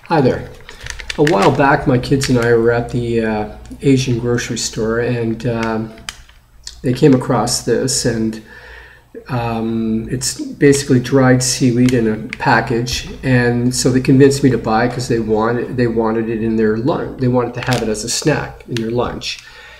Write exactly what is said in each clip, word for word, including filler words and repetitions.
Hi there. A while back, my kids and I were at the uh, Asian grocery store, and um, they came across this, and um, it's basically dried seaweed in a package. And so they convinced me to buy it because they wanted they wanted it in their lunch. They wanted to have it as a snack in their lunch.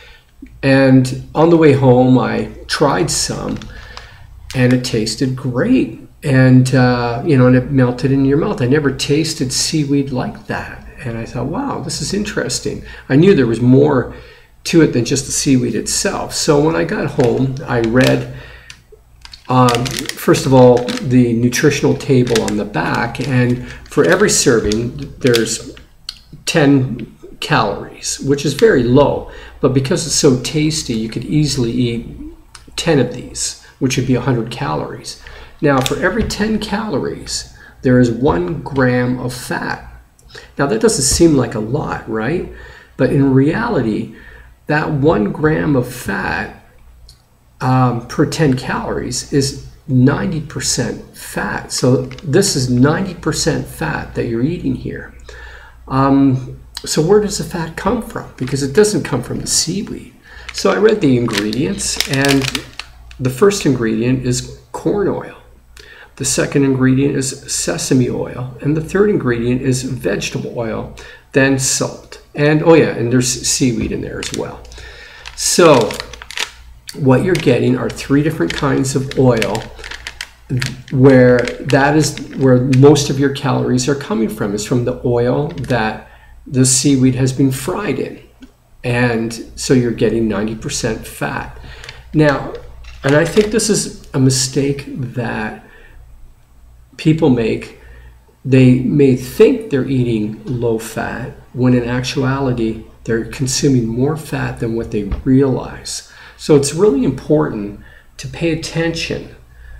And on the way home, I tried some, and it tasted great. And, uh, you know, and it melted in your mouth. I never tasted seaweed like that. And I thought, wow, this is interesting. I knew there was more to it than just the seaweed itself. So when I got home, I read, um, first of all, the nutritional table on the back. And for every serving, there's ten calories, which is very low. But because it's so tasty, you could easily eat ten of these, which would be one hundred calories. Now, for every ten calories, there is one gram of fat. Now, that doesn't seem like a lot, right? But in reality, that one gram of fat um, per ten calories is ninety percent fat. So this is ninety percent fat that you're eating here. Um, so where does the fat come from? Because it doesn't come from the seaweed. So I read the ingredients, and the first ingredient is corn oil. The second ingredient is sesame oil, and the third ingredient is vegetable oil, then salt. And oh yeah, and there's seaweed in there as well. So what you're getting are three different kinds of oil, where that is where most of your calories are coming from, is from the oil that the seaweed has been fried in. And so you're getting ninety percent fat. Now, and I think this is a mistake that people make. They may think they're eating low fat when in actuality they're consuming more fat than what they realize. So it's really important to pay attention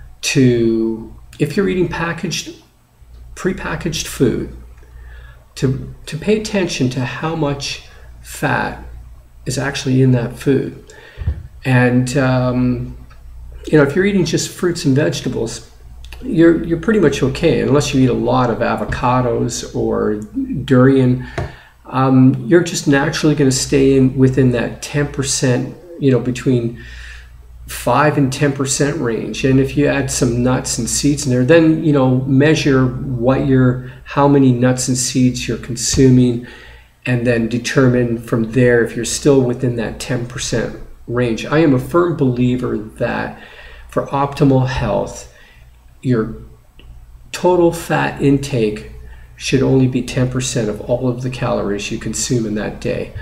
to, if you're eating packaged, prepackaged food, to, to pay attention to how much fat is actually in that food. And um, you know, if you're eating just fruits and vegetables, You're, you're pretty much okay, unless you eat a lot of avocados or durian. Um, you're just naturally going to stay in within that ten percent, you know, between five and ten percent range. And if you add some nuts and seeds in there, then, you know, measure what you're, how many nuts and seeds you're consuming, and then determine from there if you're still within that ten percent range. I am a firm believer that for optimal health, your total fat intake should only be ten percent of all of the calories you consume in that day.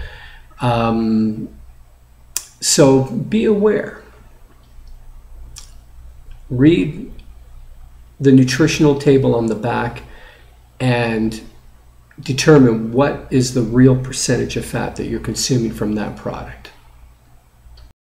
Um, so be aware. Read the nutritional table on the back and determine what is the real percentage of fat that you're consuming from that product.